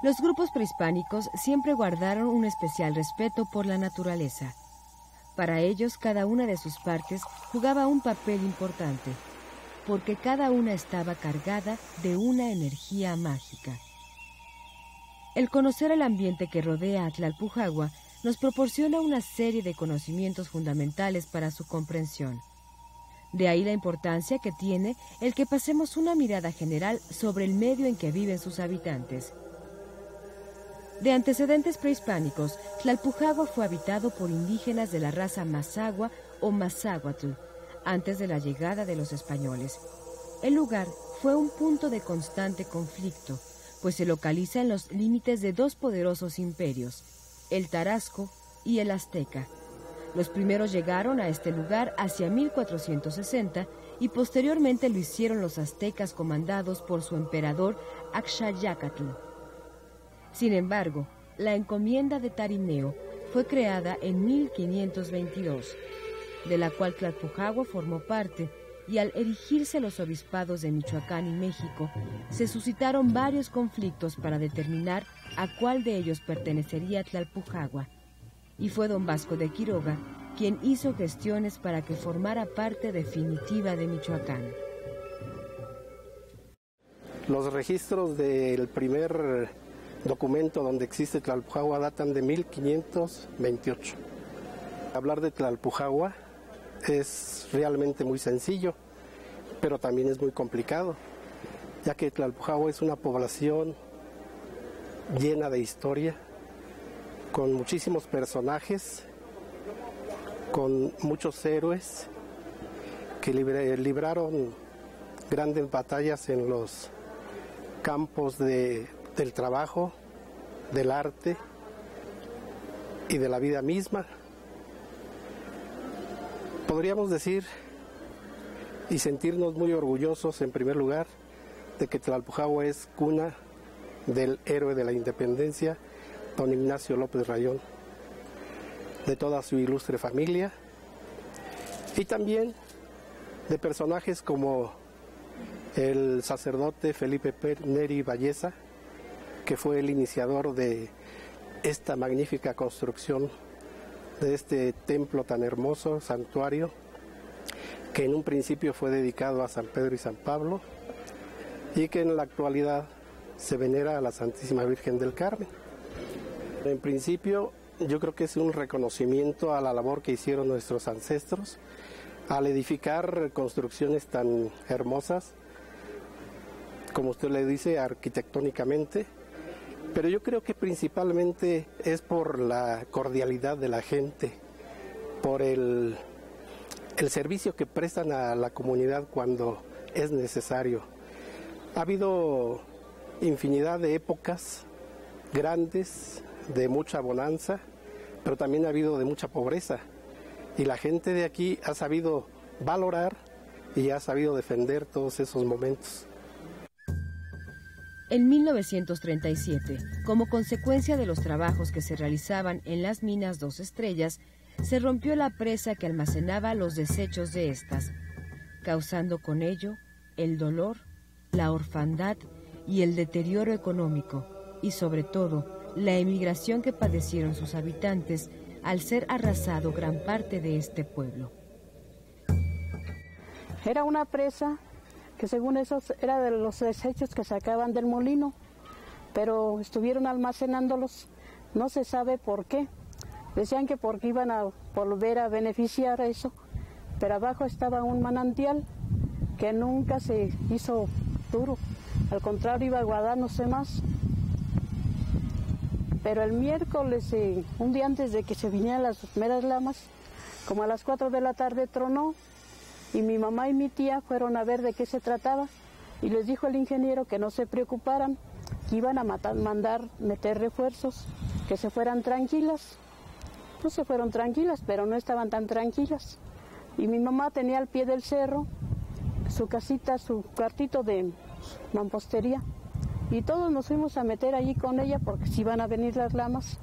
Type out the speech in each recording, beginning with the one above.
Los grupos prehispánicos siempre guardaron un especial respeto por la naturaleza. Para ellos, cada una de sus partes jugaba un papel importante, porque cada una estaba cargada de una energía mágica. El conocer el ambiente que rodea a Tlalpujagua nos proporciona una serie de conocimientos fundamentales para su comprensión. De ahí la importancia que tiene el que pasemos una mirada general sobre el medio en que viven sus habitantes. De antecedentes prehispánicos, Tlalpujagua fue habitado por indígenas de la raza Mazahua o Mazáhuatl, antes de la llegada de los españoles. El lugar fue un punto de constante conflicto, pues se localiza en los límites de dos poderosos imperios, el Tarasco y el Azteca. Los primeros llegaron a este lugar hacia 1460 y posteriormente lo hicieron los aztecas comandados por su emperador Axayácatl. Sin embargo, la encomienda de Tarimeo fue creada en 1522, de la cual Tlalpujagua formó parte, y al erigirse los obispados de Michoacán y México, se suscitaron varios conflictos para determinar a cuál de ellos pertenecería Tlalpujagua, y fue don Vasco de Quiroga quien hizo gestiones para que formara parte definitiva de Michoacán. Los registros del primer documento donde existe Tlalpujagua datan de 1528. Hablar de Tlalpujagua es realmente muy sencillo, pero también es muy complicado, ya que Tlalpujagua es una población llena de historia, con muchísimos personajes, con muchos héroes que libraron grandes batallas en los campos del trabajo, del arte y de la vida misma. Podríamos decir y sentirnos muy orgullosos, en primer lugar, de que Tlalpujagua es cuna del héroe de la independencia, don Ignacio López Rayón, de toda su ilustre familia, y también de personajes como el sacerdote Felipe Neri Valleza, que fue el iniciador de esta magnífica construcción de este templo tan hermoso, santuario, que en un principio fue dedicado a San Pedro y San Pablo, y que en la actualidad se venera a la Santísima Virgen del Carmen. En principio, yo creo que es un reconocimiento a la labor que hicieron nuestros ancestros al edificar construcciones tan hermosas, como usted le dice, arquitectónicamente, pero yo creo que principalmente es por la cordialidad de la gente, por el servicio que prestan a la comunidad cuando es necesario. Ha habido infinidad de épocas grandes, de mucha bonanza, pero también ha habido de mucha pobreza, y la gente de aquí ha sabido valorar y ha sabido defender todos esos momentos. En 1937, como consecuencia de los trabajos que se realizaban en las minas Dos Estrellas, se rompió la presa que almacenaba los desechos de estas, causando con ello el dolor, la orfandad y el deterioro económico, y sobre todo la emigración que padecieron sus habitantes al ser arrasado gran parte de este pueblo. Era una presa que según eso era de los desechos que sacaban del molino, pero estuvieron almacenándolos, no se sabe por qué. Decían que porque iban a volver a beneficiar eso, pero abajo estaba un manantial que nunca se hizo duro, al contrario iba aguadándose más. Pero el miércoles, un día antes de que se vinieran las primeras lamas, como a las 4 de la tarde tronó, y mi mamá y mi tía fueron a ver de qué se trataba, y les dijo el ingeniero que no se preocuparan, que iban a mandar meter refuerzos, que se fueran tranquilas. Pues se fueron tranquilas, pero no estaban tan tranquilas. Y mi mamá tenía al pie del cerro su casita, su cuartito de mampostería, y todos nos fuimos a meter allí con ella porque si iban a venir las lamas.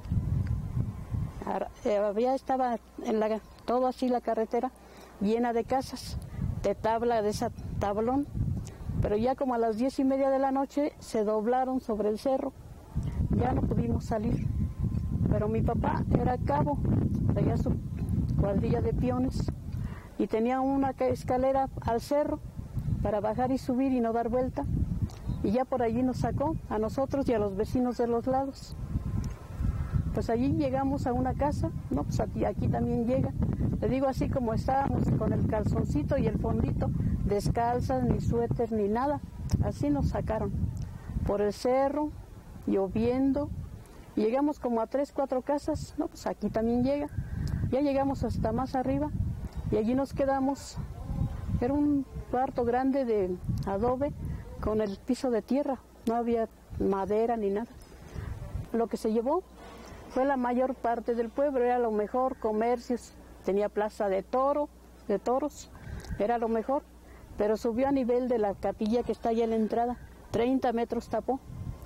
Ya estaba todo así la carretera llena de casas, de tabla, de esa tablón, pero ya como a las 10:30 de la noche se doblaron sobre el cerro ya no pudimos salir. Pero mi papá era cabo, traía su cuadrilla de peones y tenía una escalera al cerro para bajar y subir y no dar vuelta. Y ya por allí nos sacó a nosotros y a los vecinos de los lados. Pues allí llegamos a una casa, no, pues aquí también llega. Le digo, así como estábamos con el calzoncito y el fondito, descalzas, ni suéter, ni nada. Así nos sacaron por el cerro, lloviendo. Llegamos como a 3, 4 casas, no, pues aquí también llega. Ya llegamos hasta más arriba y allí nos quedamos. Era un cuarto grande de adobe con el piso de tierra, no había madera ni nada. Lo que se llevó fue la mayor parte del pueblo, era lo mejor, comercios, tenía plaza de toros, era lo mejor, pero subió a nivel de la capilla que está allá en la entrada, 30 metros tapó.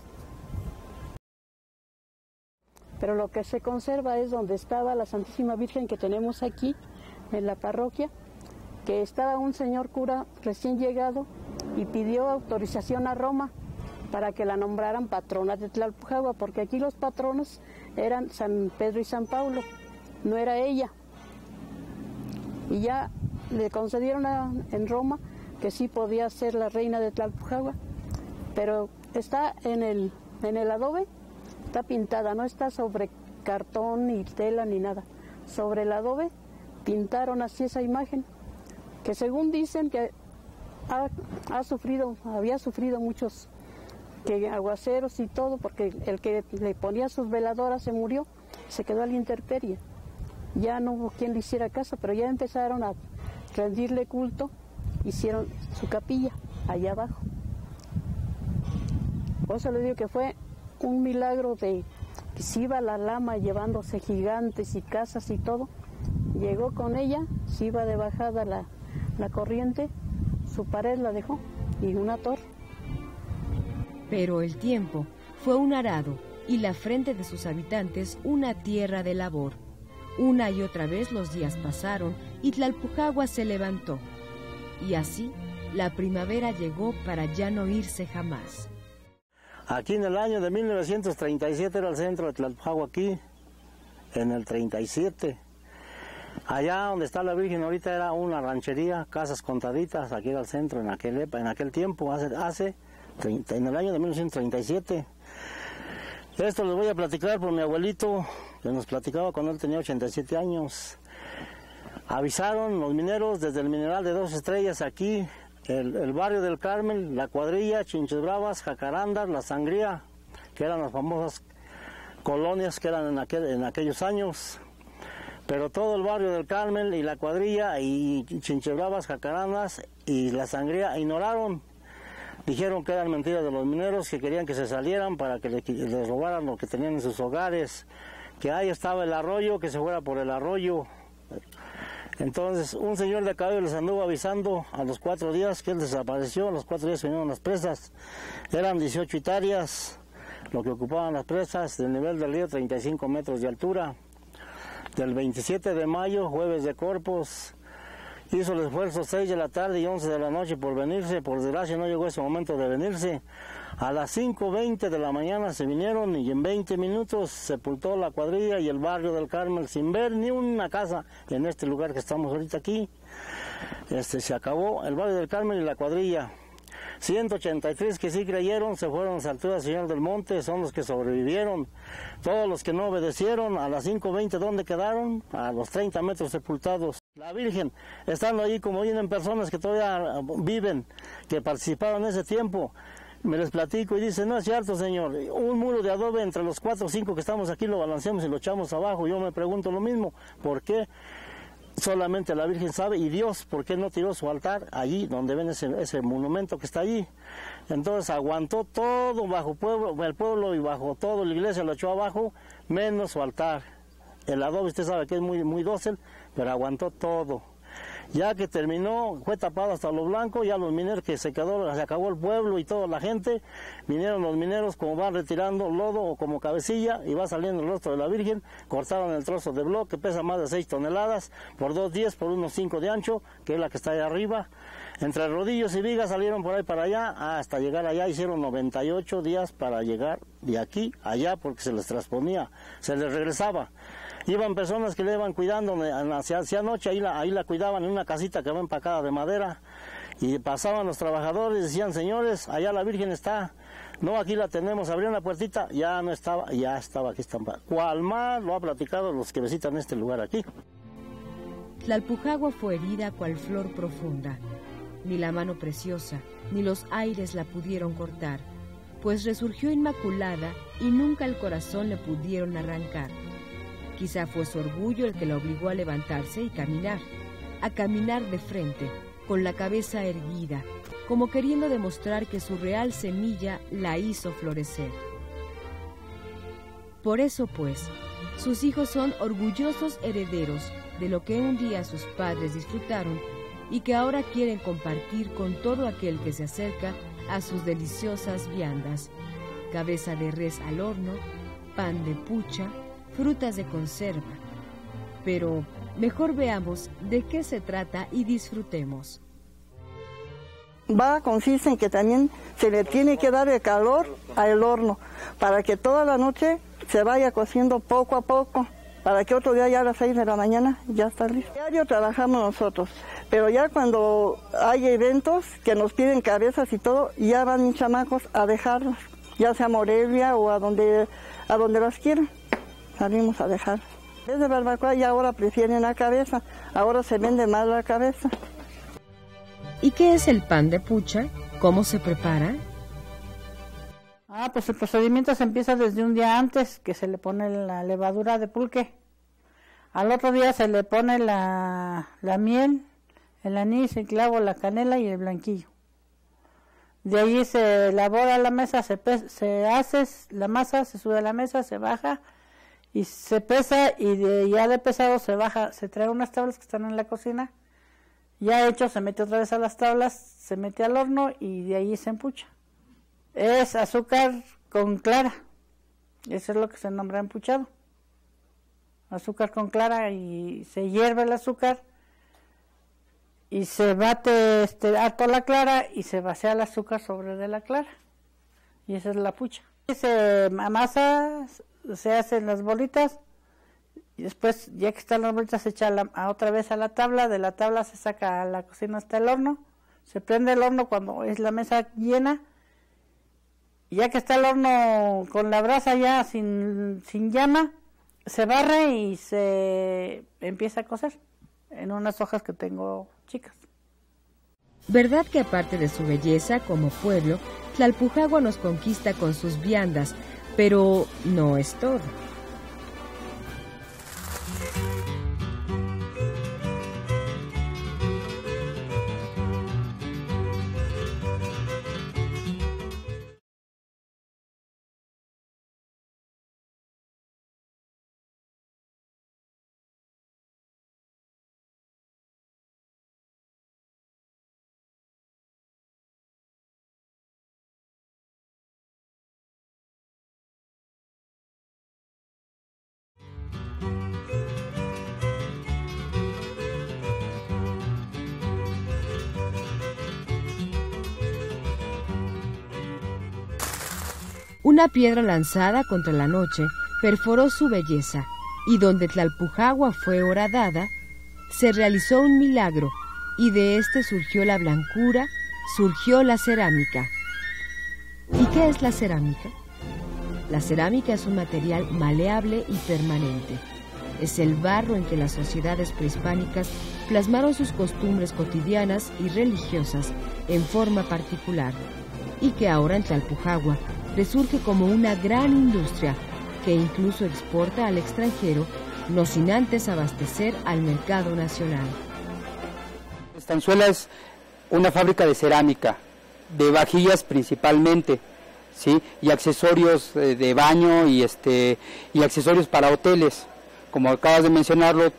Pero lo que se conserva es donde estaba la Santísima Virgen que tenemos aquí en la parroquia, que estaba un señor cura recién llegado y pidió autorización a Roma para que la nombraran patrona de Tlalpujahua, porque aquí los patronos eran San Pedro y San Pablo, no era ella. Y ya le concedieron en Roma que sí podía ser la reina de Tlalpujahua, pero está en el adobe, está pintada, no está sobre cartón ni tela ni nada. Sobre el adobe pintaron así esa imagen, que según dicen que había sufrido muchos aguaceros y todo, porque el que le ponía sus veladoras se murió, se quedó a la intemperie. Ya no hubo quien le hiciera caso, pero ya empezaron a rendirle culto, hicieron su capilla allá abajo. Por eso le digo que fue un milagro de que se iba la lama llevándose gigantes y casas y todo. Llegó con ella, se iba de bajada la corriente, su pared la dejó y una torre. Pero el tiempo fue un arado y la frente de sus habitantes una tierra de labor. Una y otra vez los días pasaron y Tlalpujahua se levantó. Y así la primavera llegó para ya no irse jamás. Aquí en el año de 1937 era el centro de Tlalpujahua, aquí, en el 37. Allá donde está la Virgen ahorita era una ranchería, casas contaditas, aquí era el centro en aquel tiempo, en el año de 1937. Esto les voy a platicar por mi abuelito, que nos platicaba cuando él tenía 87 años. Avisaron los mineros desde el mineral de 2 estrellas aquí, el barrio del Carmen, la Cuadrilla, Chinches Bravas, Jacarandas, la Sangría, que eran las famosas colonias que eran en aquellos años. Pero todo el barrio del Carmen y la Cuadrilla y Chinches Bravas, Jacarandas y la Sangría ignoraron. Dijeron que eran mentiras de los mineros, que querían que se salieran para que les robaran lo que tenían en sus hogares, que ahí estaba el arroyo, que se fuera por el arroyo. Entonces un señor de caballo les anduvo avisando a los 4 días que él desapareció. A los 4 días vinieron las presas, eran 18 hectáreas lo que ocupaban las presas, del nivel del río 35 metros de altura. Del 27 de mayo, jueves de Corpus, hizo el esfuerzo 6 de la tarde y 11 de la noche por venirse. Por desgracia no llegó ese momento de venirse. A las 5:20 de la mañana se vinieron y en 20 minutos sepultó la Cuadrilla y el barrio del Carmen sin ver ni una casa en este lugar que estamos ahorita aquí. Se acabó el barrio del Carmen y la Cuadrilla. 183 que sí creyeron se fueron a las alturas del Señor del Monte, son los que sobrevivieron. Todos los que no obedecieron, a las 5:20, ¿dónde quedaron? A los 30 metros sepultados. La Virgen, estando allí como vienen personas que todavía viven, que participaron en ese tiempo, me les platico y dice, no es cierto, señor, un muro de adobe entre los 4 o 5 que estamos aquí lo balanceamos y lo echamos abajo. Yo me pregunto lo mismo, ¿por qué? Solamente la Virgen sabe, y Dios, ¿por qué no tiró su altar allí donde ven ese monumento que está allí? Entonces aguantó todo bajo el pueblo y bajo todo la iglesia lo echó abajo, menos su altar. El adobe usted sabe que es muy, muy dócil, pero aguantó todo. Ya que terminó, fue tapado hasta lo blanco, ya los mineros que se acabó el pueblo y toda la gente, vinieron los mineros como van retirando lodo o como cabecilla y va saliendo el rostro de la Virgen, cortaron el trozo de bloque que pesa más de 6 toneladas, por 2.10 por unos 5 de ancho, que es la que está ahí arriba. Entre rodillos y vigas salieron por ahí para allá, hasta llegar allá hicieron 98 días para llegar de aquí a allá porque se les transponía, se les regresaba. Iban personas que le iban cuidando hacia noche, ahí la cuidaban en una casita que va empacada de madera, y pasaban los trabajadores y decían, señores, allá la Virgen está, no, aquí la tenemos, abrían la puertita, ya no estaba, ya estaba aquí estampada. Cual más lo ha platicado los que visitan este lugar aquí. Tlalpujahua fue herida cual flor profunda. Ni la mano preciosa, ni los aires la pudieron cortar, pues resurgió inmaculada y nunca el corazón le pudieron arrancar. Quizá fue su orgullo el que la obligó a levantarse y a caminar de frente, con la cabeza erguida, como queriendo demostrar que su real semilla la hizo florecer. Por eso, pues, sus hijos son orgullosos herederos de lo que un día sus padres disfrutaron y que ahora quieren compartir con todo aquel que se acerca a sus deliciosas viandas: cabeza de res al horno, pan de pucha, frutas de conserva. Pero mejor veamos de qué se trata y disfrutemos. Consiste en que también se le tiene que dar el calor al horno para que toda la noche se vaya cociendo poco a poco, para que otro día ya a las 6 de la mañana ya está listo. Diario trabajamos nosotros, pero ya cuando hay eventos que nos piden cabezas y todo, ya van mis chamacos a dejarlas, ya sea a Morelia o a donde las quieran. Salimos a dejar. Desde barbacoa y ahora prefieren la cabeza, ahora se vende más la cabeza. ¿Y qué es el pan de pucha? ¿Cómo se prepara? Pues el procedimiento se empieza desde un día antes, que se le pone la levadura de pulque. Al otro día se le pone la miel, el anís, el clavo, la canela y el blanquillo. De ahí se elabora la mesa, se hace la masa, se sube a la mesa, se baja y se pesa, y ya de pesado se baja, se trae unas tablas que están en la cocina, ya hecho se mete otra vez a las tablas, se mete al horno y de ahí se empucha. Es azúcar con clara, eso es lo que se nombra empuchado, azúcar con clara, y se hierve el azúcar y se bate harto la clara y se vacía el azúcar sobre de la clara, y esa es la pucha. Se amasa, se hacen las bolitas y después, ya que están las bolitas, se echa otra vez a la tabla, de la tabla se saca a la cocina hasta el horno, se prende el horno cuando es la mesa llena, y ya que está el horno con la brasa ya sin llama, se barre y se empieza a cocer en unas hojas que tengo chicas. ¿Verdad que aparte de su belleza como pueblo, Tlalpujahua nos conquista con sus viandas? Pero no es todo. Una piedra lanzada contra la noche perforó su belleza, y donde Tlalpujahua fue horadada, se realizó un milagro, y de este surgió la blancura, surgió la cerámica. ¿Y qué es la cerámica? La cerámica es un material maleable y permanente. Es el barro en que las sociedades prehispánicas plasmaron sus costumbres cotidianas y religiosas en forma particular, y que ahora en Tlalpujahua resurge como una gran industria que incluso exporta al extranjero, no sin antes abastecer al mercado nacional. Estanzuela es una fábrica de cerámica, de vajillas principalmente, ¿sí? Y accesorios de baño y accesorios para hoteles, como acabas de mencionarlo tú.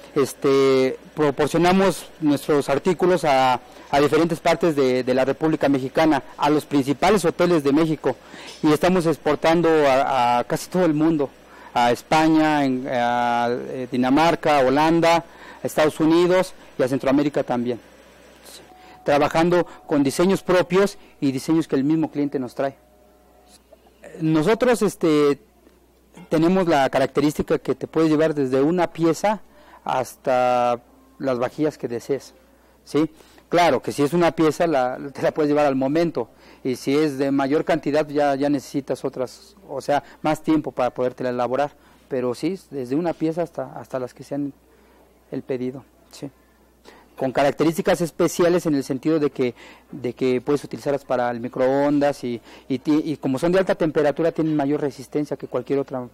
proporcionamos nuestros artículos a diferentes partes de la República Mexicana, a los principales hoteles de México, y estamos exportando a casi todo el mundo, a España, a Dinamarca, Holanda, a Estados Unidos y a Centroamérica también, trabajando con diseños propios y diseños que el mismo cliente nos trae. Nosotros tenemos la característica que te puedes llevar desde una pieza hasta las vajillas que desees, ¿sí? Claro que si es una pieza te la puedes llevar al momento, y si es de mayor cantidad ya necesitas otras, o sea, más tiempo para podértela elaborar, pero sí, desde una pieza hasta las que sean el pedido, sí. Con características especiales en el sentido de que puedes utilizarlas para el microondas y como son de alta temperatura tienen mayor resistencia que cualquier otro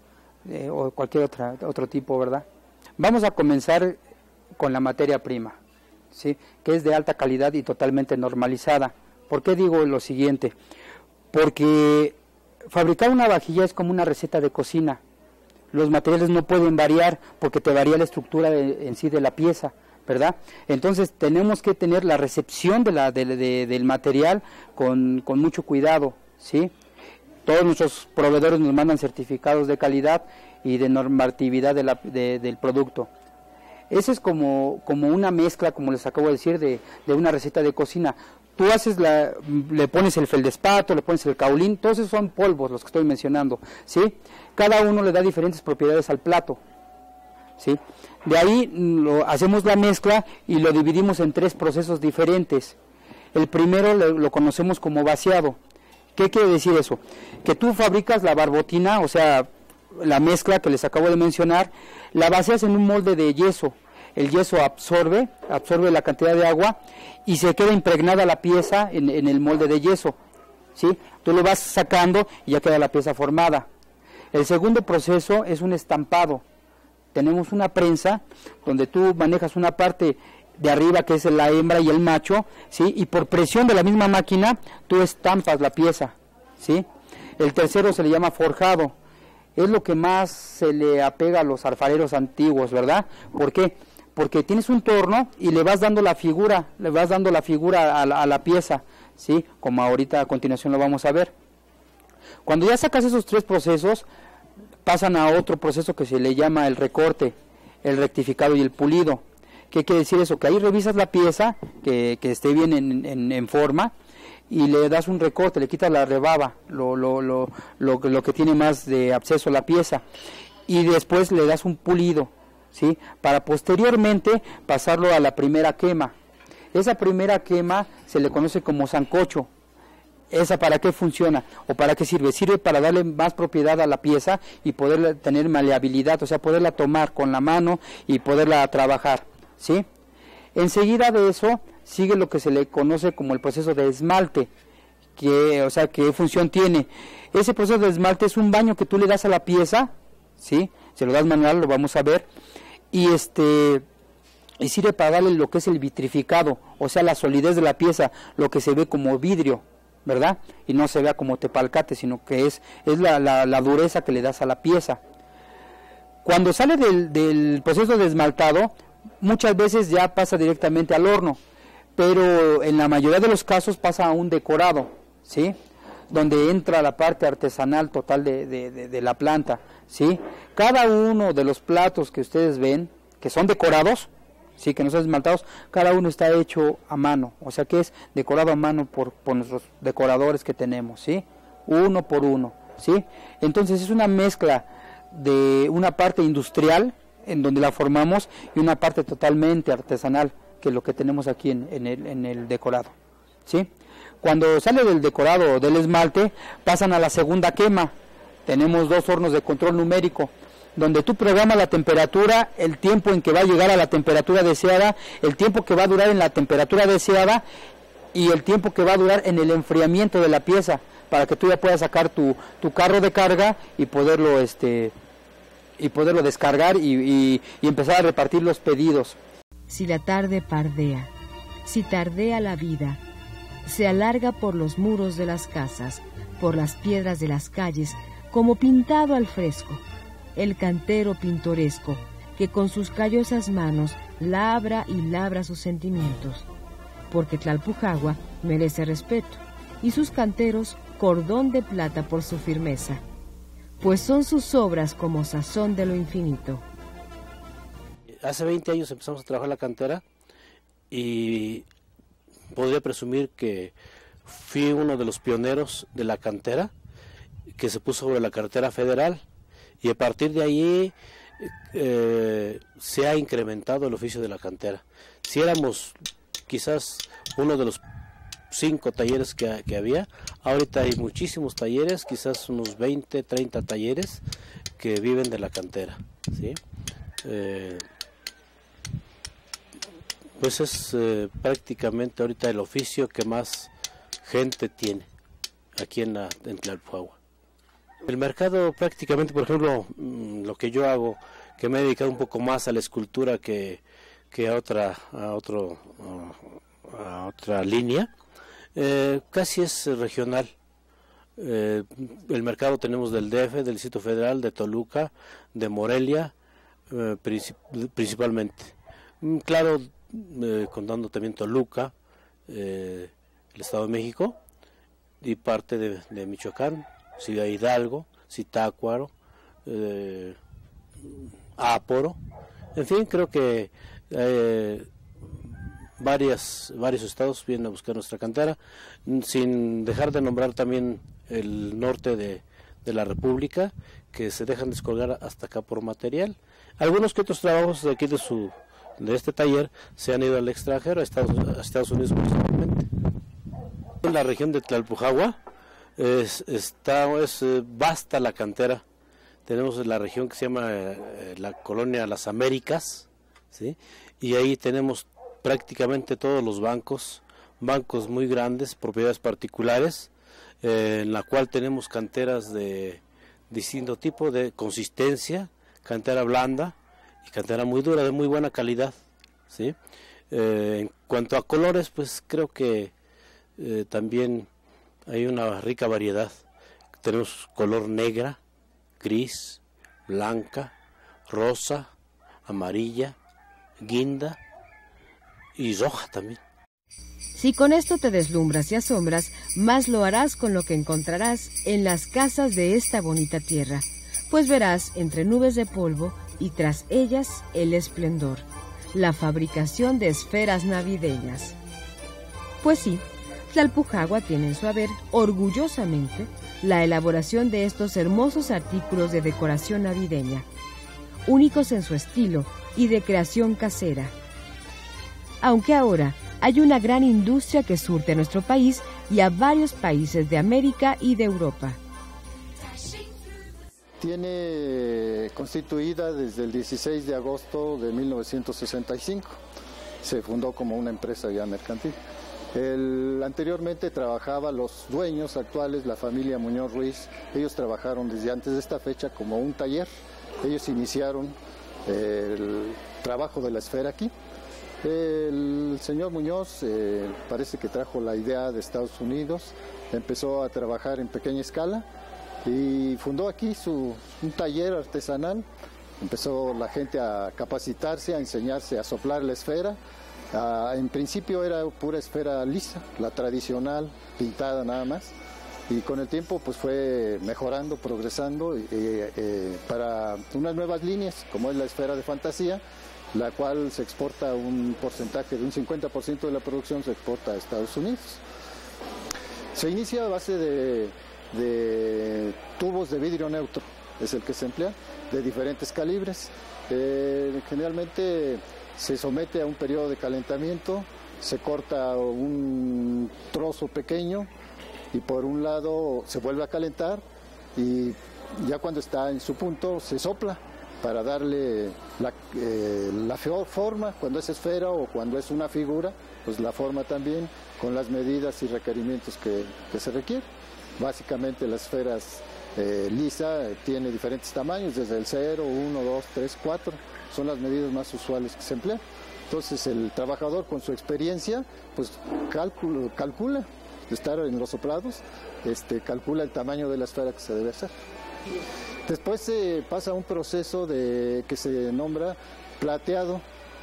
tipo, ¿verdad? Vamos a comenzar con la materia prima, ¿sí? Que es de alta calidad y totalmente normalizada. ¿Por qué digo lo siguiente? Porque fabricar una vajilla es como una receta de cocina. Los materiales no pueden variar porque te varía la estructura en sí de la pieza, ¿verdad? Entonces tenemos que tener la recepción del material con mucho cuidado, ¿sí? Todos nuestros proveedores nos mandan certificados de calidad y de normatividad del producto. Esa es como una mezcla, como les acabo de decir, de una receta de cocina. Tú le pones el feldespato, le pones el kaolin, todos esos son polvos los que estoy mencionando, ¿sí? Cada uno le da diferentes propiedades al plato, ¿sí? De ahí hacemos la mezcla y lo dividimos en 3 procesos diferentes. El primero lo conocemos como vaciado. ¿Qué quiere decir eso? Que tú fabricas la barbotina, o sea, la mezcla que les acabo de mencionar, la vacías en un molde de yeso. El yeso absorbe la cantidad de agua y se queda impregnada la pieza en el molde de yeso, ¿sí? Tú lo vas sacando y ya queda la pieza formada. El segundo proceso es un estampado. Tenemos una prensa donde tú manejas una parte de arriba que es la hembra y el macho, ¿sí? Y por presión de la misma máquina tú estampas la pieza, ¿sí? El tercero se le llama forjado. Es lo que más se le apega a los alfareros antiguos, ¿verdad? ¿Por qué? Porque tienes un torno y le vas dando la figura a la pieza, ¿sí? Como ahorita a continuación lo vamos a ver. Cuando ya sacas esos 3 procesos, pasan a otro proceso que se le llama el recorte, el rectificado y el pulido. ¿Qué quiere decir eso? Que ahí revisas la pieza, que esté bien en forma, y le das un recorte, le quitas la rebaba, lo que tiene más de absceso la pieza, y después le das un pulido, ¿sí? Para posteriormente pasarlo a la primera quema. Esa primera quema se le conoce como sancocho. ¿Esa para qué funciona? ¿O para qué sirve? Sirve para darle más propiedad a la pieza y poderla tener maleabilidad, o sea, poderla tomar con la mano y poderla trabajar, ¿sí? Enseguida de eso sigue lo que se le conoce como el proceso de esmalte, ¿qué función tiene? Ese proceso de esmalte es un baño que tú le das a la pieza, ¿sí? Se lo das manual, lo vamos a ver, y sirve para darle lo que es el vitrificado, o sea, la solidez de la pieza, lo que se ve como vidrio, ¿verdad? Y no se vea como tepalcate, sino que es la dureza que le das a la pieza. Cuando sale del proceso de esmaltado, muchas veces ya pasa directamente al horno, pero en la mayoría de los casos pasa a un decorado, ¿sí? Donde entra la parte artesanal total de la planta, ¿sí? Cada uno de los platos que ustedes ven, que son decorados, sí, que no son esmaltados, cada uno está hecho a mano, o sea que es decorado a mano por nuestros decoradores que tenemos, ¿sí? Uno por uno, ¿sí? Entonces es una mezcla de una parte industrial, en donde la formamos, y una parte totalmente artesanal, que es lo que tenemos aquí en el decorado, ¿sí? Cuando sale del decorado o del esmalte, pasan a la segunda quema. Tenemos 2 hornos de control numérico, donde tú programas la temperatura, el tiempo en que va a llegar a la temperatura deseada, el tiempo que va a durar en la temperatura deseada y el tiempo que va a durar en el enfriamiento de la pieza, para que tú ya puedas sacar tu carro de carga y poderlo descargar y empezar a repartir los pedidos. Si la tarde pardea, si tardea la vida, se alarga por los muros de las casas, por las piedras de las calles, como pintado al fresco, el cantero pintoresco, que con sus callosas manos labra y labra sus sentimientos, porque Tlalpujagua merece respeto, y sus canteros cordón de plata por su firmeza, pues son sus obras como sazón de lo infinito. Hace 20 años empezamos a trabajar la cantera y podría presumir que fui uno de los pioneros de la cantera que se puso sobre la carretera federal, y a partir de ahí se ha incrementado el oficio de la cantera. Si éramos quizás uno de los 5 talleres que había, ahorita hay muchísimos talleres, quizás unos 20, 30 talleres que viven de la cantera, ¿sí? Pues es prácticamente ahorita el oficio que más gente tiene aquí en Tlalpujagua. El mercado prácticamente, por ejemplo, lo que yo hago, que me he dedicado un poco más a la escultura que a otra línea, casi es regional. El mercado tenemos del DF, del Distrito Federal, de Toluca, de Morelia, principalmente. Claro, contando también Toluca, el Estado de México y parte de Michoacán, Ciudad Hidalgo, Zitácuaro, Áporo, en fin, creo que varios estados vienen a buscar nuestra cantera, sin dejar de nombrar también el norte de la República, que se dejan descolgar hasta acá por material. Algunos que otros trabajos de aquí de este taller se han ido al extranjero, a Estados Unidos principalmente. En la región de Tlalpujagua es vasta la cantera. Tenemos la región que se llama la colonia Las Américas, ¿sí? Y ahí tenemos prácticamente todos los bancos muy grandes, propiedades particulares, en la cual tenemos canteras de distinto tipo de consistencia, cantera blanda y cantera muy dura, de muy buena calidad, ¿sí? En cuanto a colores, pues creo que también hay una rica variedad. Tenemos color negra, gris, blanca, rosa, amarilla, guinda y roja también. Si con esto te deslumbras y asombras, más lo harás con lo que encontrarás en las casas de esta bonita tierra, pues verás entre nubes de polvo y tras ellas el esplendor, la fabricación de esferas navideñas. Pues sí, Tlalpujagua tiene en su haber, orgullosamente, la elaboración de estos hermosos artículos de decoración navideña, únicos en su estilo y de creación casera. Aunque ahora hay una gran industria que surte a nuestro país y a varios países de América y de Europa. Tiene constituida desde el 16 de agosto de 1965. Se fundó como una empresa ya mercantil. Anteriormente trabajaba los dueños actuales, la familia Muñoz Ruiz. Ellos trabajaron desde antes de esta fecha como un taller. Ellos iniciaron el trabajo de la esfera aquí. El señor Muñoz parece que trajo la idea de Estados Unidos, empezó a trabajar en pequeña escala y fundó aquí un taller artesanal. Empezó la gente a capacitarse, a enseñarse a soplar la esfera. En principio era pura esfera lisa, la tradicional, pintada nada más. Y con el tiempo pues fue mejorando, progresando para unas nuevas líneas, como es la esfera de fantasía, la cual se exporta un porcentaje de un 50% de la producción se exporta a Estados Unidos. Se inicia a base de tubos de vidrio neutro, es el que se emplea, de diferentes calibres. Generalmente se somete a un periodo de calentamiento, se corta un trozo pequeño y por un lado se vuelve a calentar y ya cuando está en su punto se sopla para darle la forma, cuando es esfera o cuando es una figura, pues la forma también con las medidas y requerimientos que se requieren. Básicamente las esferas lisa tiene diferentes tamaños, desde el 0, 1, 2, 3, 4, son las medidas más usuales que se emplean. Entonces el trabajador con su experiencia pues calcula, estar en los soplados, calcula el tamaño de la esfera que se debe hacer. Después se pasa a un proceso que se nombra plateado,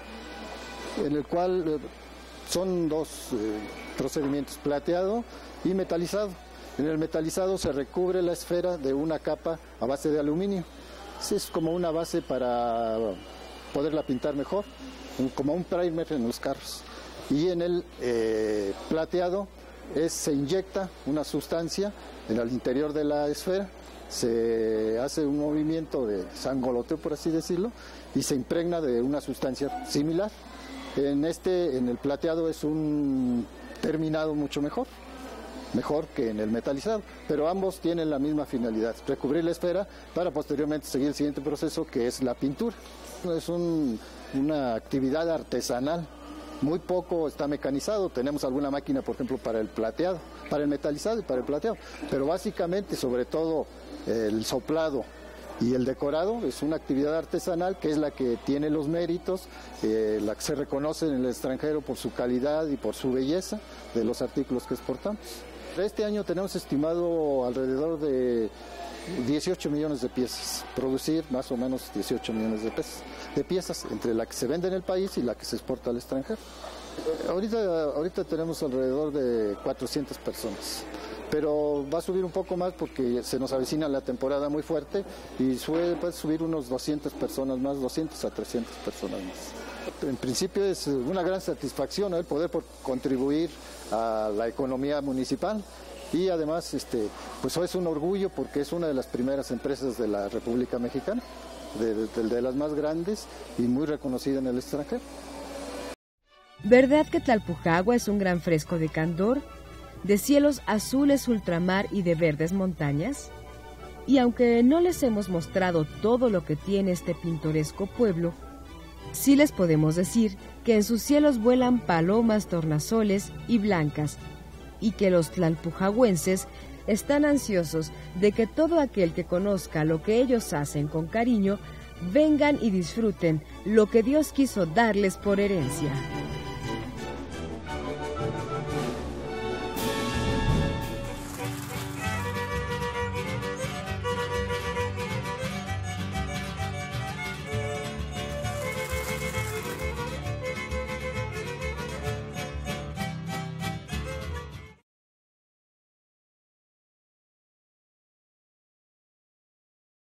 en el cual son dos procedimientos, plateado y metalizado. En el metalizado se recubre la esfera de una capa a base de aluminio. Es como una base para poderla pintar mejor, como un primer en los carros. Y en el plateado se inyecta una sustancia en el interior de la esfera, se hace un movimiento de sangoloteo, por así decirlo, y se impregna de una sustancia similar. En el plateado es un terminado mucho mejor que en el metalizado, pero ambos tienen la misma finalidad, recubrir la esfera para posteriormente seguir el siguiente proceso, que es la pintura. Es una actividad artesanal, muy poco está mecanizado. Tenemos alguna máquina, por ejemplo, para el plateado, para el metalizado y para el plateado, pero básicamente, sobre todo, el soplado y el decorado es una actividad artesanal que es la que tiene los méritos, la que se reconoce en el extranjero por su calidad y por su belleza de los artículos que exportamos. Este año tenemos estimado alrededor de 18 millones de piezas, producir más o menos 18 millones de piezas, entre la que se vende en el país y la que se exporta al extranjero. Ahorita tenemos alrededor de 400 personas, pero va a subir un poco más porque se nos avecina la temporada muy fuerte y puede subir unos 200 personas más, 200 a 300 personas más. En principio es una gran satisfacción el poder contribuir a la economía municipal y además pues es un orgullo porque es una de las primeras empresas de la República Mexicana, de las más grandes y muy reconocida en el extranjero. ¿Verdad que Tlalpujahua es un gran fresco de candor, de cielos azules ultramar y de verdes montañas? Y aunque no les hemos mostrado todo lo que tiene este pintoresco pueblo, sí les podemos decir que en sus cielos vuelan palomas tornasoles y blancas, y que los tlalpujahuenses están ansiosos de que todo aquel que conozca lo que ellos hacen con cariño, vengan y disfruten lo que Dios quiso darles por herencia.